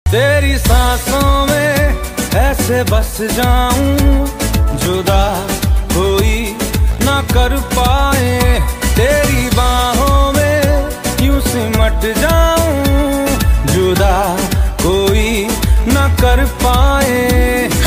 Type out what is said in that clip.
तेरी सांसों में ऐसे बस जाऊं, जुदा कोई ना कर पाए। तेरी बाहों में यूं सिमट जाऊं, जुदा कोई ना कर पाए।